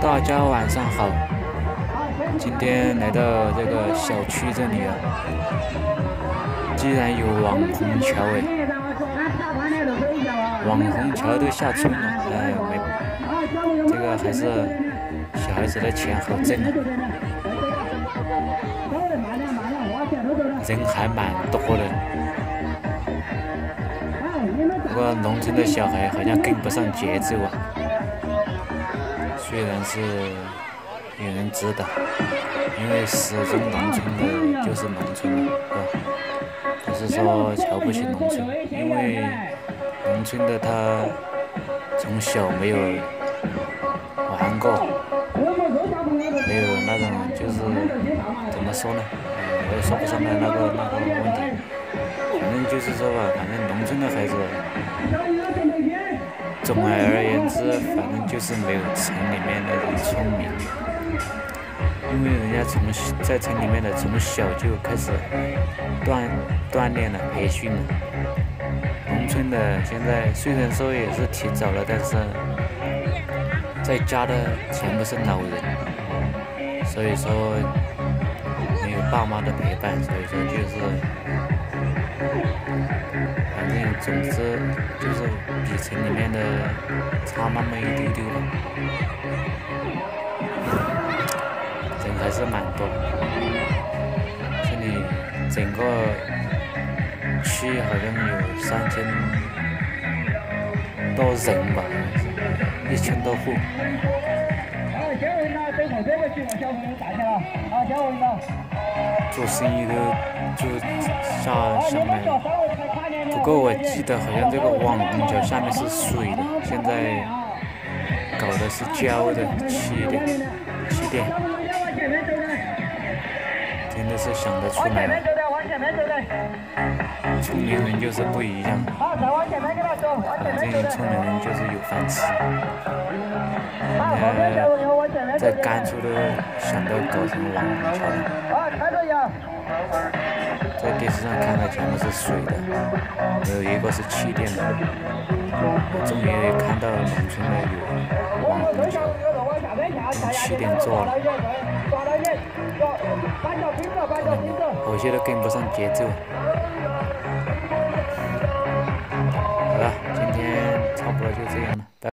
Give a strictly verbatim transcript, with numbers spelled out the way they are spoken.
大家晚上好，今天来到这个小区这里啊，居然有网红桥哎，网红桥都下村了，哎没，这个还是小孩子的钱好挣啊，人还蛮多的，不过农村的小孩好像跟不上节奏啊。虽然是有人知道，因为始终农村的就是农村了，是吧？不是说瞧不起农村，因为农村的他从小没有玩过，没有那种就是怎么说呢？呃，我也说不上来那个那个问题。反正就是说吧，反正农村的孩子。总而言之，反正就是没有城里面的人聪明，因为人家从在城里面的从小就开始锻锻炼了、培训了。农村的现在虽然说也是提早了，但是在家的全部是老人，所以说没有爸妈的陪伴，所以说就是。反正总之就是比城里面的差那么一丢丢吧，人还是蛮多。这里整个区好像有三千多人吧，一千多户。做生意都就下下面，不过我记得好像这个网红桥下面是水的，现在搞的是胶的气的气垫，真的是想得出来了。聪明人就是不一样，反正聪明人就是有饭吃。呃，在甘肃都想到搞成网红桥了。在电视上看到全部是水的，有一个是气垫的。我终于看到农村的有网红桥，用气垫做了。有些都跟不上节奏。好了，今天差不多就这样了。